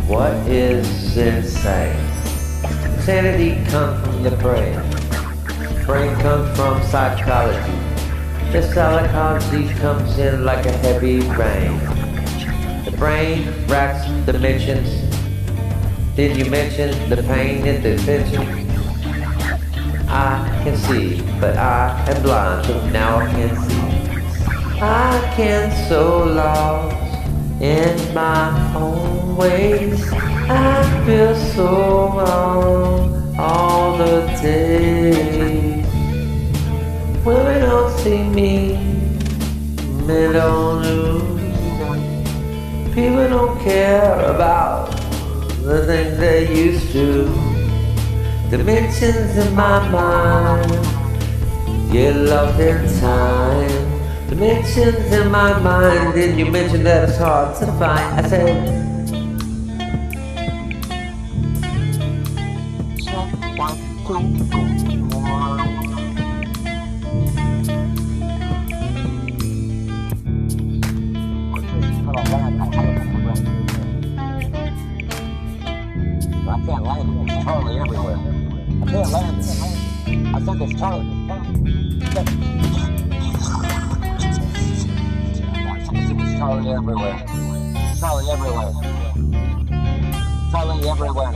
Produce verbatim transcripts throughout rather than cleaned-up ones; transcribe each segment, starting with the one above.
What is insane? Insanity comes from the brain. Brain comes from psychology. The psychology comes in like a heavy rain. The brain racks dimensions. Did you mention the pain and the tension? I can see, but I am blind, so now I can see. I can so lost in my own ways. I feel so wrong all the day. Women don't see me, men don't lose. People don't care about the things they used to. Dimensions in my mind get lost in time. Dimensions in my mind. Did you mention that it's hard to find? I said I can't land it. There's Charlie everywhere. I can't land it. I said there's Charlie. There's Charlie everywhere. Charlie everywhere. Charlie everywhere.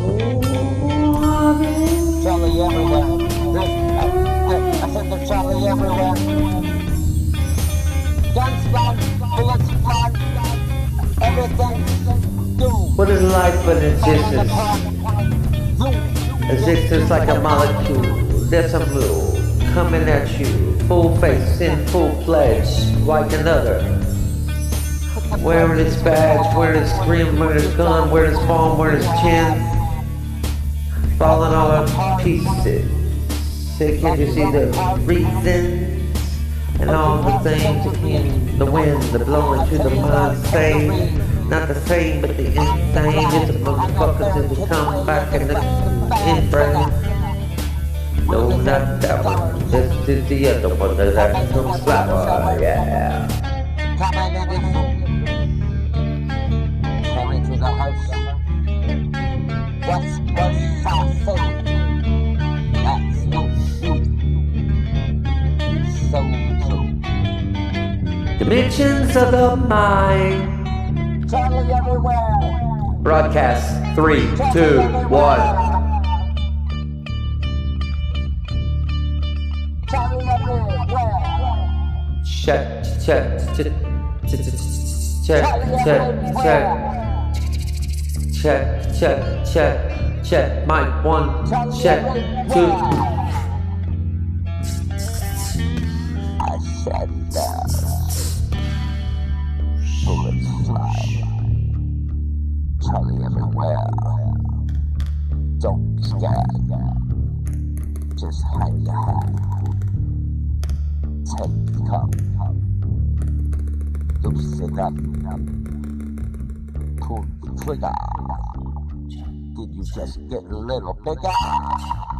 Charlie everywhere. I, I, I said there's Charlie everywhere. Guns fly, bullets fly, everything. what is life but existence? Existence like a molecule. There's a move coming at you, full face in full fledged, like another. Wearing his badge, wearing his scream, wearing his gun, wearing his palm, wearing his chin, falling all to pieces. Say, can't you see the reasons and all the things in the wind, the blowing to the mind, say. Not the same, but the insane. It's a motherfucker till we come back in the in-frame. No, not that one. This is the other one that has some flower, yeah. Coming to the house. What's what's I say? That's no shoot. So true. Dimensions of the mind. Charlie everywhere. Broadcast three, two, one. Charlie everywhere. Check, check, check, check, check, check, check, check, check, check. Mic one, check two. I said that. Bullets fly. Charlie everywhere. Don't be scared. Just hang your head. Take the cup. Loosen up. Pull the trigger. Did you just get a little bigger?